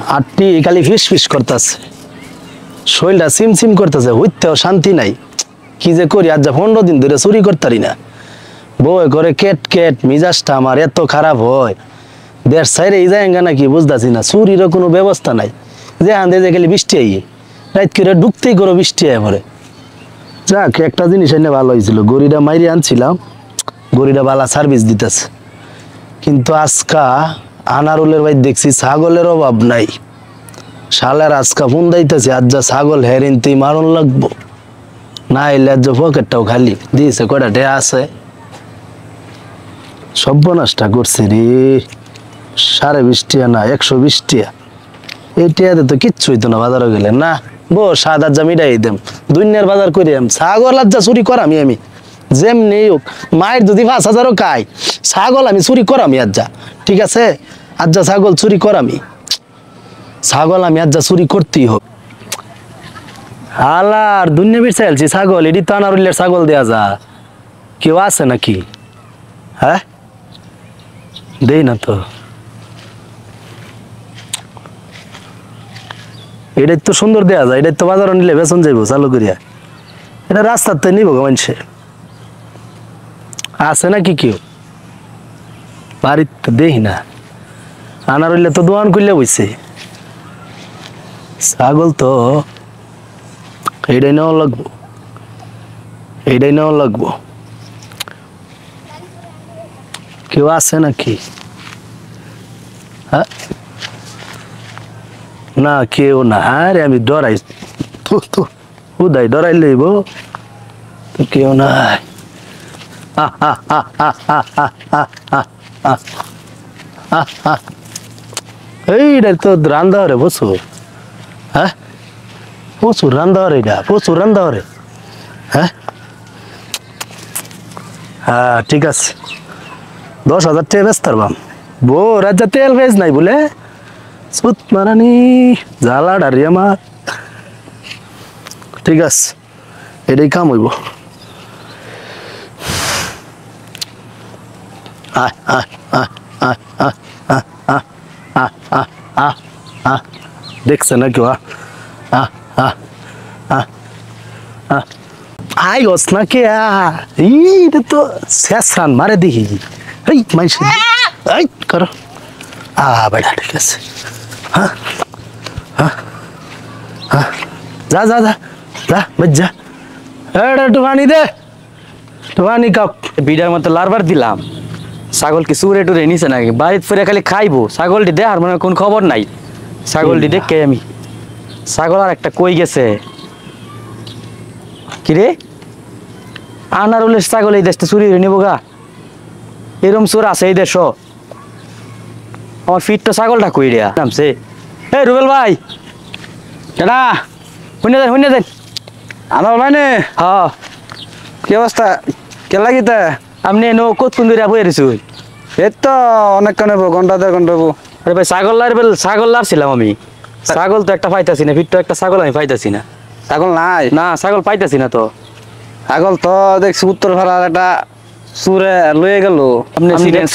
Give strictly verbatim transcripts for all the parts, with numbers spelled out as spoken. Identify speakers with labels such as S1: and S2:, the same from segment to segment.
S1: আটটি খালি ফিস ফিস করতেছে, শরীরটা সিম সিম করতেছে, হইতেও শান্তি নাই। কি যে করি, আজ যা পনেরো দিন ধরে চুরি করতারি না। বই করে কেট কেট মিজাজটা আমার এত খারাপ হয়, দেশ সাইরে এই জায়গা নাকি বুঝতেছি না। চুরিরও কোনো ব্যবস্থা নাই, যে আন্দে যে খালি বৃষ্টি আই রাত করে ঢুকতেই করো বৃষ্টি আয় পরে। যাক, একটা জিনিস এনে ভালো হয়েছিল, গড়িটা মাইরে আনছিলাম, গড়িটা ভালো সার্ভিস দিতেছে। কিন্তু আজকা আনারুলের ভাই দেখছি ছাগলের অভাব নাই, শালের আজকা ফোন দিতেছে আজ যা ছাগল হেরিনতেই মারণ লাগবো, না এলে আজ পকেটটাও খালি দিয়েছে। কয়টা ডে আছে, সর্বনাশটা করছে রে। সাড়ে বিশ টিয়া না একশো বিশ টিয়া, এই টিয়াতে তো কিচ্ছু হইতো না বাজারে গেলে। না বো সাত আজ মিটাই দেম, দুনিয়ার বাজার করি আমি। ছাগল আজ যা চুরি করামি আমি, যেমনি হোক মায়ের যদি পাঁচ হাজারও খাই, ছাগল আমি চুরি করামি আজ যা। ঠিক আছে, আজ যা ছাগল চুরি করামি, ছাগল আমি আজ যা চুরি করতেই হোক। আলার দুনিয়া বের চাইছি ছাগল, এটি তো আনারুলের ছাগল দেয়া যা। কেউ আছে নাকি? হ্যাঁ দেই না তো, এটাই তো সুন্দর দেয়া যায়, এটাই তো বাজারে নিলে বেতন যাইব চালু করিয়া। এটা রাস্তাতে নিব মানুষে, আছে নাকি কেউ? বাড়িতে দেখি না, আনারুলে তো দোয়ান করলে বইছে। ছাগল তো এইটাই নেওয়া লাগবো, এইটাই নেওয়া লাগবো। কেউ আছে নাকি? হ্যাঁ না কেউ না, আরে আমি ডরাই তো, উদাই ডরাই লইব তো, কেউ নাই। এইটা তো রান্ধা রে প্রচুর, হ্যাঁ প্রচুর রান্ধা রে, এটা প্রচুর রান্ধা রে। হ্যাঁ হ্যাঁ ঠিক আছে, দশ হাজার টাকা ব্যস্ত পারবাম। বো রাজা তেল ভেজ নাই বলে সুত মারানি জ্বালা ডারি আমার। ঠিক আছে, এটাই কাম হইব। আহ আহ আহ আহ আহ আহ আহ আহ আহ আহ আহ দেখছে না কেউ? আহ আহ আহ আহ আহ আই গস না কে? এইটা তো শেষরান মারে দেখি, এই মাইস এই করো। আ বেটা ঠিক আছে, হ্যাঁ হ্যাঁ হ্যাঁ যা যা যা যা বেজ যা। এটা একটু পানি দে, একটু পানি কাপ।
S2: বিড়ার মতো লারবার দিলাম, ছাগল কি চুরে টুরে নিছে নাকি? বাড়িতে ফিরে খালি খাইবো, ছাগলটি দেখার মানে কোন খবর নাই। ছাগলটি দেখে আমি, ছাগল আর একটা কই গেছে কিরে? আনারুলের ছাগল এই দেশটা চুরি হয়ে নিবো গা, এরম চোর আছে এই দেশ? আমার ফিট তো ছাগলটা কই রে নামছে। এই রুবেল ভাই,
S3: কেডা?
S2: শুনে দেন শুনে দেন।
S3: আনার মানে
S2: হ্যাঁ
S3: কি অবস্থা? কে লাগিতে
S2: আপনি নো কত কোন দূরে বয়ে রয়েছে?
S3: এই তো অনেকক্ষণ হবো, ঘন্টা দেড় ঘন্টা হবো।
S2: আরে ভাই ছাগল লার ছাগল লারছিলাম আমি, ছাগল তো একটা পাইতাছি না, ফিট তো একটা ছাগল আমি পাইতাছি না।
S3: ছাগল নাই?
S2: না ছাগল পাইতাছি না তো।
S3: ছাগল তো দেখছি উত্তর ভাড়ার একটা সুরে লয়ে গেল।
S2: আপনি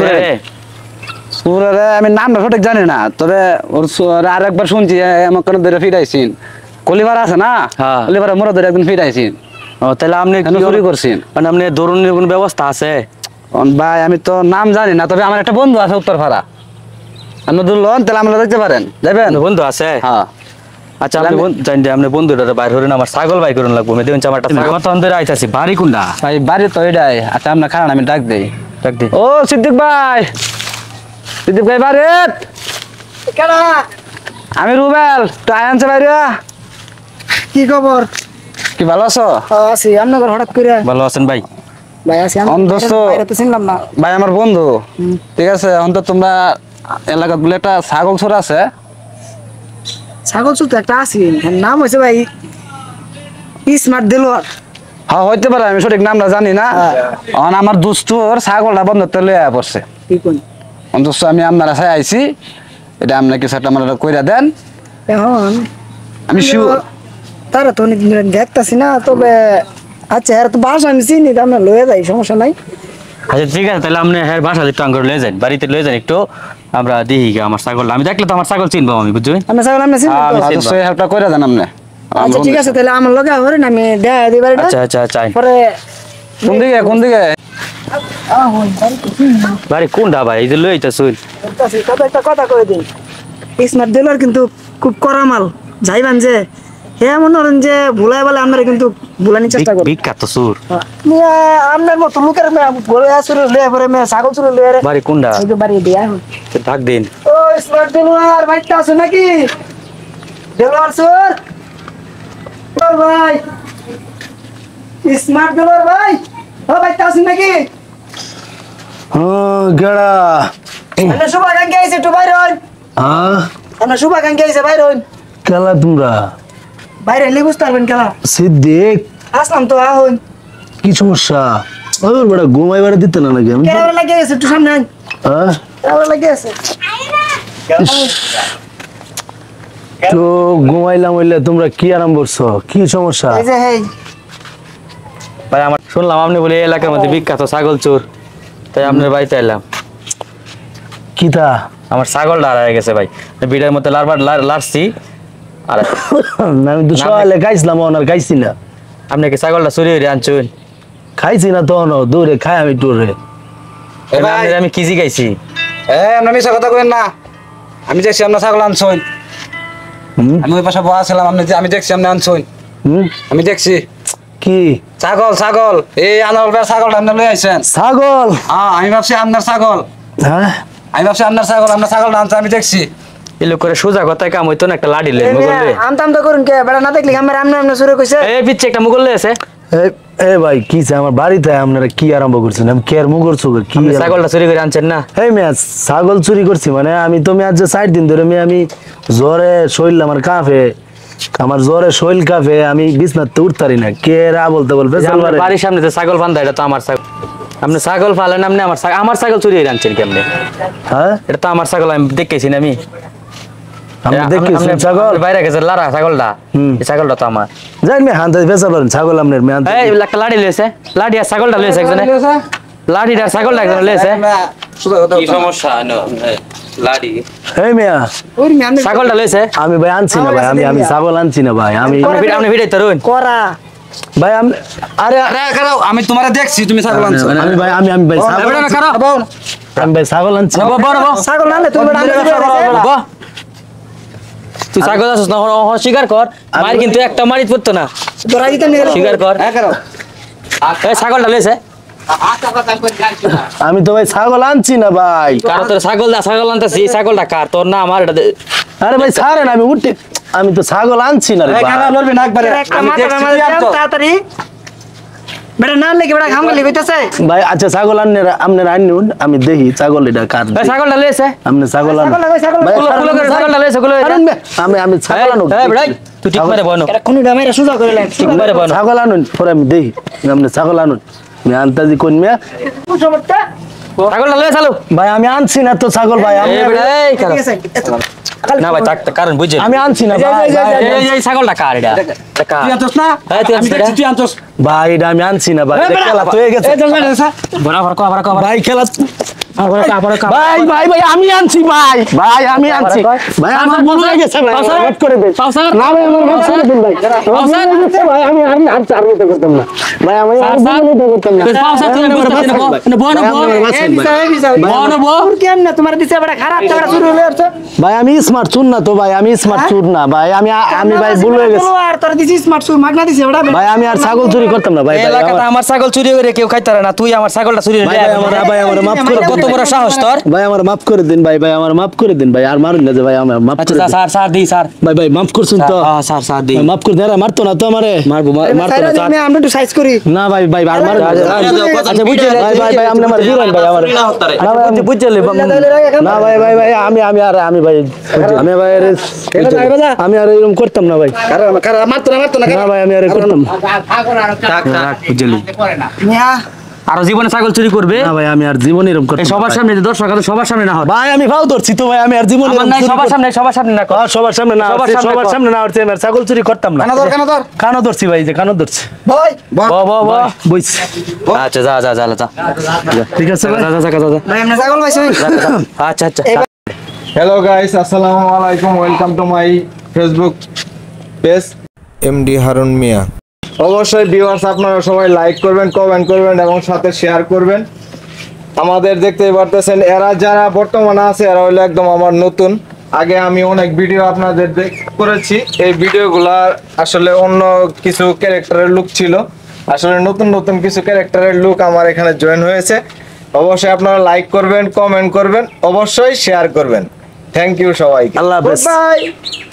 S3: সুরে আমি নামটা সঠিক জানি না, তবে ওর আর একবার শুনছি আমার কোনো ধরে ফিরাইছিন। কলিবার আছে না,
S2: হ্যাঁ
S3: কলিবারে মোরা ধরে একদিন ফিরাইছিন।
S2: ও তাহলে আপনি
S3: চুরি করছেন?
S2: মানে আপনি ধরুনের কোনো ব্যবস্থা আছে?
S3: ভাই আমি তো নাম জানি না, তবে আমার একটা বন্ধু আছে উত্তর ভাড়া, আপনি দুলন তাহলে আমরা দেখতে পারেন, যাবেন?
S2: বন্ধু আছে?
S3: হ্যাঁ
S2: আচ্ছা আপনি জানি আপনি বন্ধুটা বাইর হরেন, আমার ছাগল বাই করুন লাগবো। আমি দেখুন আমারটা ছাগল তো অন্তরে আইতাছি। বাড়ি কোনটা?
S3: ভাই বাড়ি তো এটাই। আচ্ছা আপনার খারাপ, আমি ডাক দেই।
S2: ডাক দি।
S3: ও সিদ্দিক ভাই, সিদ্দিক ভাই বাড়ি
S4: কেডা?
S3: আমি রুবেল, টাই আনছে বাইরে।
S4: কি খবর?
S3: কি ভালো আছো?
S4: আছি। আপনাদের হঠাৎ করে?
S2: ভালো আছেন ভাই?
S4: ভাই আছি।
S3: অন দোস্ত
S4: বাইরে তো চিনলাম না।
S3: ভাই আমার বন্ধু। ঠিক আছে, অন্ত তোমরা এলাকাত বলে একটা ছাগল চোর আছে।
S4: ছাগল চুর তো একটা আছি, নাম হয়েছে ভাই স্মার্ট দেলোয়ার।
S3: হ্যাঁ হইতে পারে, আমি সঠিক নামটা জানি না। অন আমার দোস্তর ছাগলটা বন্ধ লয়ে পড়ছে।
S4: কি কোন
S3: দোস্ত আমি আপনারা চাই আইছি, এটা আপনার কিছু একটা আমার কইরা দেন।
S4: এখন
S3: আমি শিও
S4: তারা তো অনেকদিন ধরে দেখতাছি না, তবে আচ্ছা এর তো বাসা আমি চিনি, আমরা লয়ে যাই, সমস্যা নাই।
S2: আচ্ছা ঠিক আছে, তাহলে আপনি হ্যাঁ বাসা একটু আঙ্গুর লয়ে যান, বাড়িতে লয়ে যান একটু, আমরা দেখি গা আমার ছাগল, আমি দেখলে তো আমার ছাগল চিনবো আমি, বুঝছেন?
S4: আমরা ছাগল আমরা চিনি তো?
S2: আমি
S3: আচ্ছা
S2: চিনবো।
S3: সেই হেল্পটা করে দেন আপনি।
S4: আচ্ছা ঠিক আছে, তাহলে আমার লগে হরে না, আমি দেয়া দিই বাড়িটা।
S2: আচ্ছা আচ্ছা আচ্ছা,
S4: পরে
S3: কোন দিকে কোন দিকে?
S4: আহন
S2: বাড়ি কোনটা ভাই? এই যে লই তো শুন,
S4: বলতাছি, কত একটা কথা কই দিই, স্মার্ট ডিলার কিন্তু খুব কড়া মাল, যাইবান যে হ্যাঁ মনে করেন যে ভুলাই বলে আমরা কিন্তু ভুলানি চেষ্টা করি।
S2: বিখ্যাত সুর।
S4: মিয়া আপনার মতো লোকের মেয়ে বলে আসলে লয়ে পরে মেয়ে ছাগল চুরে লয়ে রে
S2: বাড়ি কোনটা?
S4: এই যে বাড়ি দিয়া এখন
S2: ডাক দিন।
S4: ও স্মার্ট ডিলার ভাইটা আছে নাকি? ডিলার স্যার ও ভাই, স্মার্ট ডিলার ভাই, ও ভাইটা আছে নাকি?
S1: হ্যাঁ গেড়া
S4: আমরা শুভাকাঙ্ক্ষী আইছে, একটু বাইরে হন।
S1: হ্যাঁ
S4: আমরা শুভাকাঙ্ক্ষী আইছে, বাইরে হন।
S1: খেলা তোমরা
S4: বাইরে এলে বুঝতে পারবেন খেলা।
S1: সিদ্দিক
S4: আসলাম তো আহন।
S1: কি সমস্যা? ওর বড় ঘুমাই বেড়া দিতে না নাকি আমি?
S4: কেরাবে লাগিয়ে গেছে, একটু সামনে আন।
S1: হ্যাঁ
S4: কেরাবে লাগিয়ে গেছে।
S1: তো ঘুমাইলাম হইলে তোমরা কি আরাম করছো? কি সমস্যা?
S4: এই যে হেই
S2: ভাই আমার শুনলাম আপনি বলে এই এলাকার মধ্যে বিখ্যাত ছাগল চোর, তাই আপনার বাড়িতে এলাম।
S1: কিতা?
S2: আমার ছাগলটা হারায় গেছে ভাই, বিড়ার মধ্যে লারবার লার- লারছি আর
S1: আমি তো সকালে খাইছিলাম, ওনার খাইছি না।
S2: আপনি কি ছাগলটা চুরি হয়ে আনছুন?
S1: খাইছি না তো অন দূরে খাই আমি টুরে।
S3: এ ভাই,
S2: আপনার আমি কিজি গাইছি।
S3: এ আপনি মিছা কথা কইেন না। আমি দেখছি আপনার ছাগল আনছইন।
S1: হুম
S3: আমি ওই পাশে বসা ছিলাম, আপনি যে- আমি দেখছি আপনি আনছইন।
S1: হুম
S3: আমি দেখছি
S1: কি
S3: ছাগল ছাগল এই আনার বের ছাগলটা আপনি লই আইছেন।
S1: ছাগল?
S3: হ্যাঁ আমি ভাবছি আপনার ছাগল,
S1: হ্যাঁ
S3: আমি ভাবছি আপনার ছাগল, আপনার ছাগলটা আনছে আমি দেখছি।
S2: এই লোক করে সোজা কথায় কাম হইতো না, একটা লাঠি লে মুগল লে।
S4: আমতাম তো করুন কে বেড়া না দেখলি আমার আমনে আমনে শুরু কইছে।
S2: এই পিচ্ছে একটা মুগল লে আছে।
S1: এ এ ভাই কি চাই আমার বাড়িতে আপনারা কি আরম্ভ করছেন? আমি কেয়ার মু করছো কি?
S2: আপনি ছাগলটা চুরি করে আনছেন না?
S1: এই মেয়া ছাগল চুরি করছি মানে আমি তো মেয়া যে ষাট দিন ধরে মেয়ে আমি জ্বরে শৈল আমার কাঁপে, আমার জ্বরে শৈল কাঁপে, আমি বিছনাতে উঠতারি না। কে রা বলতে বলবে
S2: যে আপনার বাড়ির সামনে যে ছাগল বান্ধা, এটা তো আমার ছাগল। আপনি ছাগল পালেন, আপনি আমার ছাগল, আমার ছাগল চুরি করে আনছেন কেমনে?
S1: হ্যাঁ
S2: এটা তো আমার ছাগল, আমি দেখেছি না আমি।
S1: আমি
S2: আপনি-
S1: দেখেছি
S2: আপনি-
S1: ছাগল।
S2: আপনি বাইরে গেছে লারা ছাগলটা,
S1: হুম।
S2: এই ছাগলটা তো আমার।
S1: জানি মেয়ে হান্তে বেচা পারেন ছাগল আপনার মেয়ে আনতে-
S2: এই একটা লাঠি লয়েছে, লাঠি আর ছাগলটা লয়েছে একজনে, লাঠি আর ছাগলটা একজনে লয়েছে।
S3: সোজা কথা
S2: কি সমস্যা লাঠি
S1: এই মেয়া
S4: ওর মে আমনে
S2: ছাগলটা লয়েছে?
S1: আমি ভাই আনছি না ভাই, আমি আমি ছাগল আনছি না ভাই, আমি
S2: আপনি ভিড়াই তরুণ
S4: করা
S1: ভাই আমি আরে
S3: আরে কারাও, আমি তোমারে দেখছি তুমি ছাগল আনছো।
S1: আমি ভাই আমি আমি ভাই ছাগল
S2: বেটা না
S1: আনছি-
S2: খারাপ বউ
S1: আমি ভাই ছাগল আনছি না।
S2: বড় বউ
S4: ছাগল নালে তুই বেড়া আমনে
S2: বউ তুই ছাগল আছিস না, হ- হ, স্বীকার কর, মার কিন্তু একটা মারিত পড়তো না,
S4: তোরা দিতে নিয়ে
S2: স্বীকার কর।
S3: হ্যাঁ কারাও।
S2: এই ছাগলটা লয়েছে,
S1: আমি তো ভাই ছাগল আনছি না ভাই।
S2: কারণ তোর ছাগল দা ছাগল আনতেছি, ছাগলটা কার, তোর না আমার? এটা দে-
S1: আরে ভাই ছাড়েন আমি উঠে, আমি তো ছাগল আনছি না রে
S3: এই
S1: ভাই।
S3: কারাও লড়বি না একবারে।
S4: একটা
S3: আমি
S4: মাথা
S3: দেখছি
S4: মারা
S3: তুই
S4: দাও
S3: আনছো।
S4: তাড়াতাড়ি বেড়া না লেগে বেড়া ঘাম গলি কইতাছে।
S1: ভাই আচ্ছা ছাগল আনলে আপনার আনুন, আমি দেখি ছাগল এটা কার।
S2: এই ছাগলটা লয়েছে,
S1: আপনি ছাগল আনুন।
S4: ছাগল লাগা ছাগল
S1: ভাই,
S2: কুলো কুলো করে ছাগলটা লয়েছে, কুলো করে।
S1: ছাড়েন বে, আমি আমি ছাগল আনুন।
S2: এই বেড়াই, তুই ঠিক মারে বনো,
S4: এটা কোন দামের সুজা করে লাগ
S2: ঠিক মারে বনো।
S1: ছাগল আনুন পরে আমি দেখি, আপনি ছাগল আনুন। আমি আনতাজি কোন মেয়া?
S4: সমস্যা
S2: ছাগলটা লয়ে চালু।
S1: ভাই আমি আনছি না তো ছাগল ভাই, আমি
S2: এই বেড়া, এই খারাপ।
S4: ঠিক আছে এত
S2: না ভাই তাক কারণ বুঝে
S1: আমি আনছি না ভাই। ভাই,
S2: এই এই ছাগলটা কার এটা? এটা কার?
S3: তুই আনছোস না?
S2: এই তুই
S3: আমি
S2: আনছিস
S3: দেখছি
S2: না?
S3: তুই আনছোস।
S1: ভাই এটা আমি আনছি না ভাই, এটা খেলা তো হয়ে গেছে।
S2: বরাবর কো, বরাবর কো,
S1: ভাই খেলা
S2: বরাবর কো, বরাবর কো।
S1: ভাই ভাই ভাই আমি আনছি ভাই, ভাই আমি আনছি ভাই, আমার ভুল হয়ে গেছে ভাই,
S2: পাউসার,
S1: মাফ করে দেন।
S2: পাউসার,
S1: না ভাই আমার মাফ করে দেন ভাই, আমার ভুল
S2: পাউসার।
S1: হয়ে গেছে ভাই, আমি আমি আর চার মিনিট করতাম না ভাই, আমি আর
S2: পাউসার।
S1: দুই মিনিট করতাম না।
S2: তুই পাউসার, তুই
S1: ভাই,
S2: বুঝতে
S1: আমার
S2: পারছিস না,
S1: বাঁচান
S2: বল,
S1: ভাই।
S2: বল,
S1: ভাই,
S2: বল।
S1: আমার
S4: এই
S1: বাঁচান
S4: বিসা
S1: ভাই।
S4: এই বিসা
S2: বল, বল।
S4: তোর কেন না তোমার দিছে বড় খারাপ তোরা শুরু হলো আর তো
S1: ভাই আমি স্মার্ট চুর না তো ভাই, আমি স্মার্ট চুর না ভাই, আমি আমি ভাই ভুল হয়ে গেছে
S4: আর তোরা দিছিস স্মার্ট সুর মাগনা দিছে বড়
S1: ভাই, আমি আর ছাগল চুরি করতাম না ভাই।
S2: এই
S1: ভাই,
S2: এলাকাতে
S1: আমার-
S2: আমার ছাগল চুরি করে কেউ খাইতে পারে না, তুই আমার ছাগলটা চুরি করে
S1: ভাই, ভাই, আমার ভাই আমার মাফ করে দিন।
S2: কত বড় সাহস তোর?
S1: ভাই আমার মাফ করে দিন ভাই, ভাই আমার মাফ করে দিন ভাই, আর মারুন না যে ভাই, আমার মাফ
S2: আচ্ছা
S1: করে দিন
S2: স্যার স্যার দি স্যার
S1: ভাই, ভাই মাফ করছেন তো?
S2: হ্যাঁ স্যার স্যার দি
S1: ভাই, মাফ করে দেন, মারতো না তো আমারে?
S2: মারবো মার- মারতো না স্যার।
S4: আমি আমরা একটু সাইজ করি
S1: না ভাই ভাই আর মারুন না।
S2: আচ্ছা বুঝলে
S1: ভাই ভাই ভাই আপনি আমার দিলেন ভাই আমার, না ভাই আমি
S2: বুঝলে
S1: না ভাই ভাই ভাই আমি আমি আর আমি ভাই আমি ভাই আরে আমি আর এরকম করতাম না ভাই,
S3: কারাও, কারাও, মারতো না, মারতো না,
S1: না
S3: কারাও।
S1: ভাই আমি আর করতাম না।
S2: থাক থাক বুঝলি
S4: মিয়া
S2: আর জীবনে ছাগল চুরি করবে
S1: না ভাই আমি আর জীবনে এরকম করতে
S2: এই সবার সামনে দর্শক আছে সবার সামনে না হয়
S1: ভাই আমি ভাও ধরছি তো ভাই আমি আর জীবনে
S2: আমার নাই সবার সামনে সবার সামনে না কর।
S1: হ্যাঁ, সবার সামনে না
S2: সবার
S1: হচ্ছে,
S2: সামনে
S1: সবার
S2: কর।
S1: সামনে না হচ্ছে আমি আর ছাগল চুরি করতাম না
S3: কেন ধর কেন ধর
S1: কানো ধরছি ভাই যে কানো ধরছি
S4: ভাই
S2: ব ব ব
S1: বইছি
S2: আচ্ছা যা যা যা যা
S1: ঠিক আছে ভাই
S2: যা যা যা যা যা
S4: ভাই আমরা ছাগল পাইছি
S2: আচ্ছা আচ্ছা
S5: হ্যালো গাইস আসসালামু আলাইকুম welcome to my Facebook page MD Harun Miah. অবশ্যই ভিউয়ার্স আপনারা সবাই লাইক করবেন, কমেন্ট করবেন এবং সাথে শেয়ার করবেন। আমাদের দেখতেই পারতেছেন এরা যারা বর্তমানে আছে এরা হলো একদম আমার নতুন। আগে আমি অনেক ভিডিও আপনাদের দেখ- করেছি, এই ভিডিওগুলা আসলে অন্য কিছু ক্যারেক্টারের লুক ছিল, আসলে নতুন নতুন কিছু ক্যারেক্টারের লুক আমার এখানে জয়েন হয়েছে। অবশ্যই আপনারা লাইক করবেন, কমেন্ট করবেন, অবশ্যই শেয়ার করবেন। থ্যাংক ইউ সবাইকে,
S1: আল্লাহ হাফেজ।
S5: বাই।